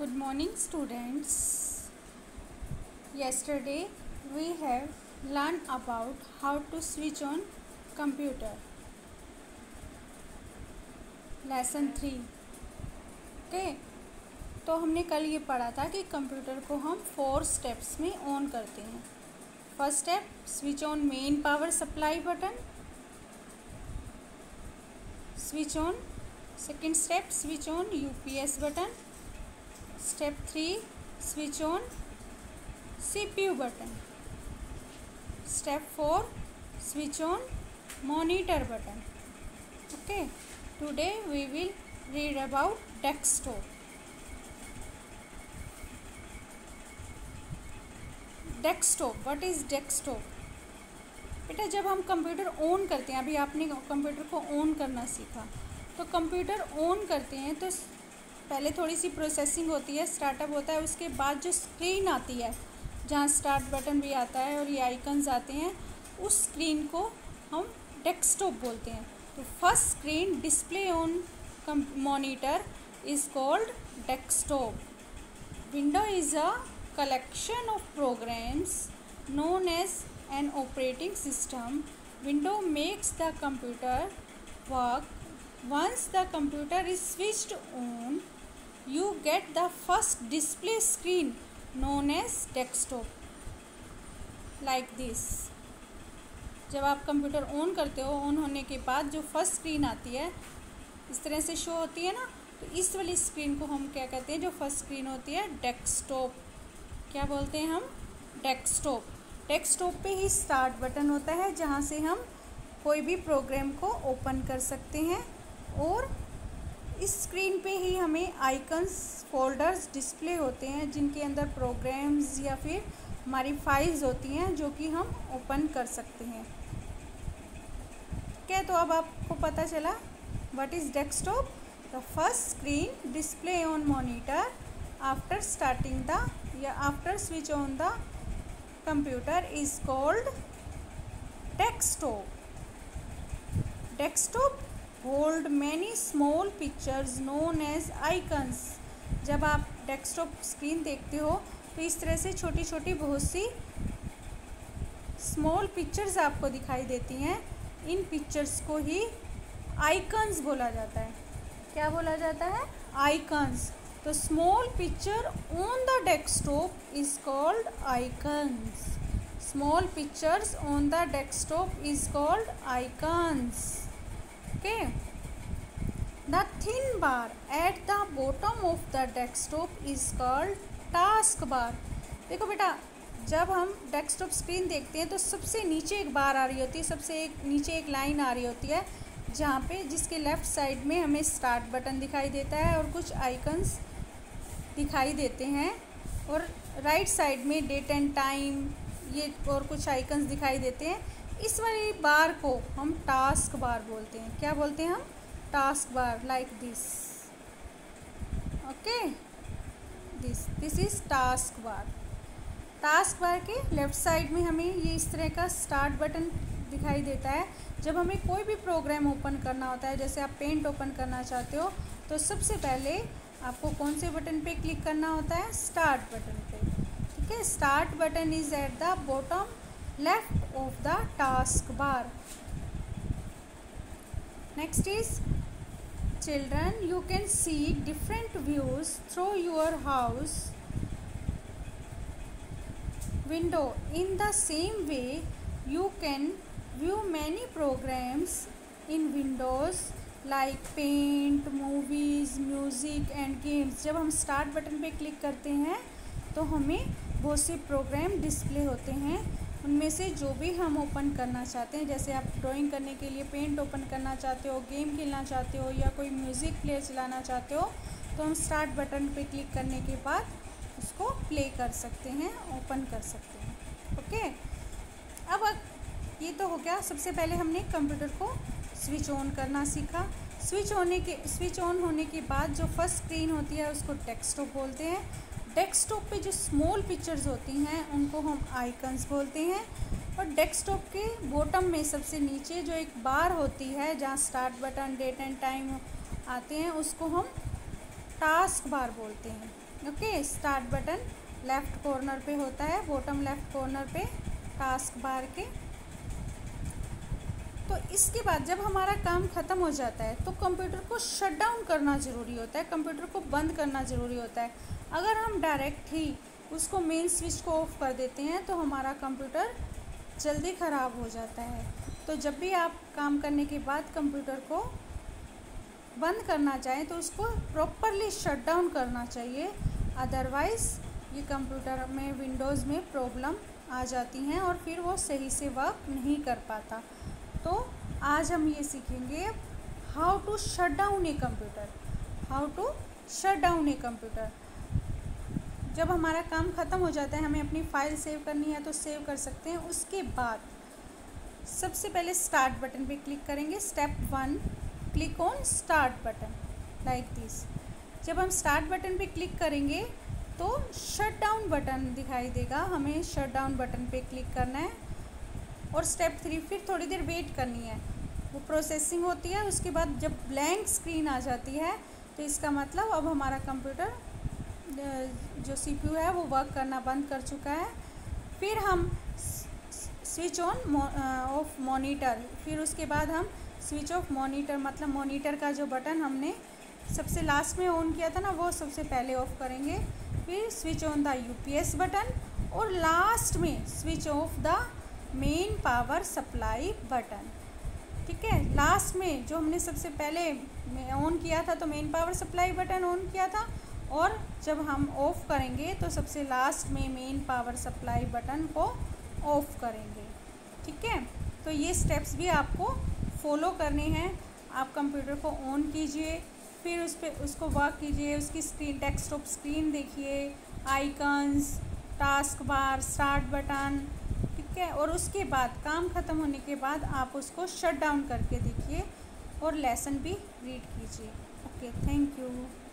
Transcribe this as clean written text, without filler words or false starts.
Good morning, students. Yesterday we have learned about how to switch on computer. Lesson 3. Okay. तो हमने कल ये पढ़ा था कि कंप्यूटर को हम 4 स्टेप्स में ऑन करते हैं. First step, switch on main power supply button. Switch on. Second step, switch on UPS button. Step 3, switch on CPU button. Step 4, switch on monitor button. Okay, today we will read about desktop. Desktop, what is desktop? बेटा जब हम computer on करते हैं, अभी आपने computer को on करना सीखा, तो कंप्यूटर ऑन करते हैं तो पहले थोड़ी सी प्रोसेसिंग होती है, स्टार्टअप होता है, उसके बाद जो स्क्रीन आती है जहाँ स्टार्ट बटन भी आता है और ये आइकन्स आते हैं, उस स्क्रीन को हम डेस्कटॉप बोलते हैं. तो first screen display on monitor is called desktop. Window is a collection of programs known as an operating system. Window makes the computer work. Once the computer is switched on, you get the first display screen known as desktop. Like this. जब आप computer on करते हो, on होने के बाद जो first screen आती है इस तरह से शो होती है ना, तो इस वाली स्क्रीन को हम क्या कहते हैं? जो फर्स्ट स्क्रीन होती है डेस्कटॉप. क्या बोलते हैं हम? डेस्कटॉप. डेस्कटॉप पे ही स्टार्ट बटन होता है जहाँ से हम कोई भी प्रोग्राम को ओपन कर सकते हैं, और इस स्क्रीन पे ही हमें आइकन्स, फोल्डर्स डिस्प्ले होते हैं जिनके अंदर प्रोग्राम्स या फिर हमारी फाइल्स होती हैं जो कि हम ओपन कर सकते हैं. क्या तो अब आपको पता चला what is desktop? The first screen display on monitor after starting the after switch on the computer is called desktop. Desktop hold many small pictures known as icons. जब आप डेस्कटॉप स्क्रीन देखते हो तो इस तरह से छोटी छोटी बहुत सी स्मॉल पिक्चर्स आपको दिखाई देती हैं. इन पिक्चर्स को ही आइकन्स बोला जाता है. क्या बोला जाता है? Icons. The small picture on the desktop is called icons. Small pictures on the desktop is called icons. Okay. The thin bar at the bottom of the desktop is called taskbar. देखो बेटा, जब हम desktop screen देखते हैं तो सबसे नीचे एक बार आ रही होती है, सबसे नीचे एक लाइन आ रही होती है जहाँ पे, जिसके लेफ़्ट साइड में हमें स्टार्ट बटन दिखाई देता है और कुछ आइकन्स दिखाई देते हैं, और राइट साइड में डेट एंड टाइम ये और कुछ आइकन्स दिखाई देते हैं. इस वाली बार को हम टास्क बार बोलते हैं. क्या बोलते हैं हम? Task bar. Like this. Okay, this is task bar. Task bar के लेफ़्ट साइड में हमें ये इस तरह का स्टार्ट बटन दिखाई देता है. जब हमें कोई भी प्रोग्राम ओपन करना होता है, जैसे आप पेंट ओपन करना चाहते हो, तो सबसे पहले आपको कौन से बटन पे क्लिक करना होता है? स्टार्ट बटन पे. ठीक है. Start button is at the bottom left of the task bar. Next is children, you can see different views through your house window. In the same way, you can view many programs in Windows like Paint, Movies, Music and Games. जब हम start button पे click करते हैं तो हमें बहुत से programme display होते हैं. उनमें से जो भी हम ओपन करना चाहते हैं, जैसे आप ड्राइंग करने के लिए पेंट ओपन करना चाहते हो, गेम खेलना चाहते हो, या कोई म्यूज़िक प्लेयर चलाना चाहते हो, तो हम स्टार्ट बटन पे क्लिक करने के बाद उसको प्ले कर सकते हैं, ओपन कर सकते हैं. ओके. अब ये तो हो गया. सबसे पहले हमने कंप्यूटर को स्विच ऑन करना सीखा. स्विच ऑन होने के बाद जो फर्स्ट स्क्रीन होती है उसको डेस्कटॉप बोलते हैं. डेस्कटॉप पे जो स्मॉल पिक्चर्स होती हैं उनको हम आइकन्स बोलते हैं. और डेस्कटॉप के बॉटम में सबसे नीचे जो एक बार होती है जहाँ start button, date and time आते हैं, उसको हम टास्क बार बोलते हैं. Okay, start button left corner पे होता है, बॉटम लेफ़्ट कॉर्नर पे टास्क बार के। तो इसके बाद जब हमारा काम ख़त्म हो जाता है तो कंप्यूटर को शट डाउन करना ज़रूरी होता है, कंप्यूटर को बंद करना ज़रूरी होता है। अगर हम डायरेक्ट ही उसको मेन स्विच को ऑफ कर देते हैं तो हमारा कंप्यूटर जल्दी ख़राब हो जाता है। तो जब भी आप काम करने के बाद कंप्यूटर को बंद करना चाहें तो उसको प्रॉपरली शट डाउन करना चाहिए, अदरवाइज़ ये कंप्यूटर में विंडोज़ में प्रॉब्लम आ जाती हैं और फिर वो सही से वर्क नहीं कर पाता। तो आज हम ये सीखेंगे how to shut down a computer, how to shut down a computer. जब हमारा काम ख़त्म हो जाता है, हमें अपनी फ़ाइल सेव करनी है तो सेव कर सकते हैं। उसके बाद सबसे पहले स्टार्ट बटन पे क्लिक करेंगे। Step 1, click on start button like this. जब हम स्टार्ट बटन पे क्लिक करेंगे तो शट डाउन बटन दिखाई देगा, हमें शट डाउन बटन पे क्लिक करना है। और स्टेप 3, फिर थोड़ी देर वेट करनी है, वो प्रोसेसिंग होती है। उसके बाद जब ब्लैंक स्क्रीन आ जाती है तो इसका मतलब अब हमारा कंप्यूटर जो सीपीयू है वो वर्क करना बंद कर चुका है। फिर हम स्विच ऑन ऑफ मॉनिटर, फिर उसके बाद हम स्विच ऑफ मॉनिटर, मतलब मॉनिटर का जो बटन हमने सबसे लास्ट में ऑन किया था ना, वो सबसे पहले ऑफ करेंगे। फिर switch on the UPS button और लास्ट में switch off the main power supply button. ठीक है, लास्ट में जो हमने सबसे पहले ऑन किया था तो main power supply button on किया था, और जब हम ऑफ़ करेंगे तो सबसे लास्ट में मेन पावर सप्लाई बटन को ऑफ़ करेंगे। ठीक है, तो ये स्टेप्स भी आपको फॉलो करने हैं। आप कंप्यूटर को ऑन कीजिए, फिर उसको वर्क कीजिए, उसकी स्क्रीन, डेस्कटॉप स्क्रीन देखिए, icons, task bar, start button. ठीक है, और उसके बाद काम ख़त्म होने के बाद आप उसको शट डाउन करके देखिए और लेसन भी रीड कीजिए। Okay, thank you.